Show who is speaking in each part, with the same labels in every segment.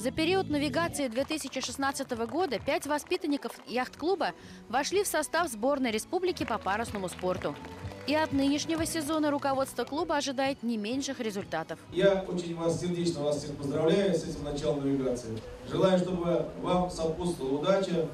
Speaker 1: За период навигации 2016 года 5 воспитанников яхт-клуба вошли в состав сборной республики по парусному спорту. И от нынешнего сезона руководство клуба ожидает не меньших результатов.
Speaker 2: Я очень сердечно вас всех поздравляю с этим началом навигации. Желаю, чтобы вам сопутствовала удача.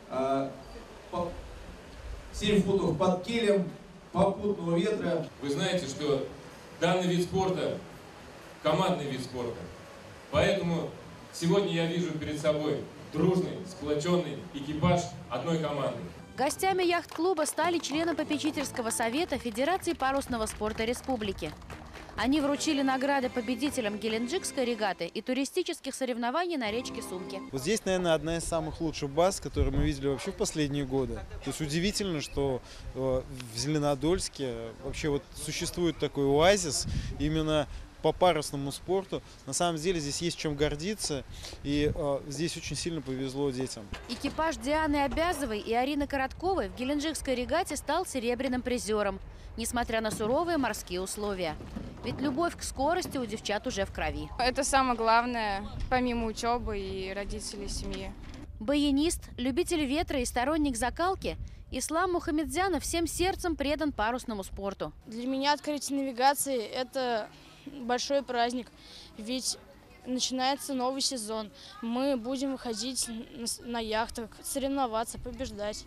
Speaker 2: 7 футов под килем, попутного ветра.
Speaker 3: Вы знаете, что данный вид спорта – командный вид спорта. Поэтому сегодня я вижу перед собой дружный, сплоченный экипаж одной команды.
Speaker 1: Гостями яхт-клуба стали члены попечительского совета Федерации парусного спорта республики. Они вручили награды победителям Геленджикской регаты и туристических соревнований на речке Сумки.
Speaker 4: Вот здесь, наверное, одна из самых лучших баз, которые мы видели вообще в последние годы. То есть удивительно, что в Зеленодольске вообще вот существует такой оазис именно по парусному спорту. На самом деле здесь есть чем гордиться, и здесь очень сильно повезло детям.
Speaker 1: Экипаж Дианы Обязовой и Арины Коротковой в Геленджикской регате стал серебряным призером, несмотря на суровые морские условия. Ведь любовь к скорости у девчат уже в крови.
Speaker 5: Это самое главное, помимо учебы и родителей семьи.
Speaker 1: Баянист, любитель ветра и сторонник закалки, Ислам Мухамедзянов всем сердцем предан парусному спорту.
Speaker 6: Для меня открытие навигации – это большой праздник, ведь начинается новый сезон. Мы будем выходить на яхтах, соревноваться, побеждать.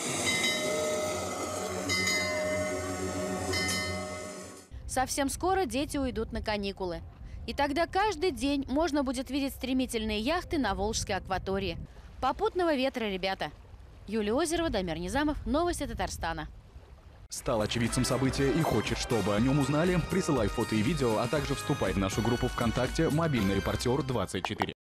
Speaker 1: Совсем скоро дети уйдут на каникулы. И тогда каждый день можно будет видеть стремительные яхты на Волжской акватории. Попутного ветра, ребята. Юлия Озерова, Дамир Низамов. Новости Татарстана.
Speaker 7: Стал очевидцем события и хочет, чтобы о нем узнали? Присылай фото и видео, а также вступай в нашу группу ВКонтакте «Мобильный репортер 24».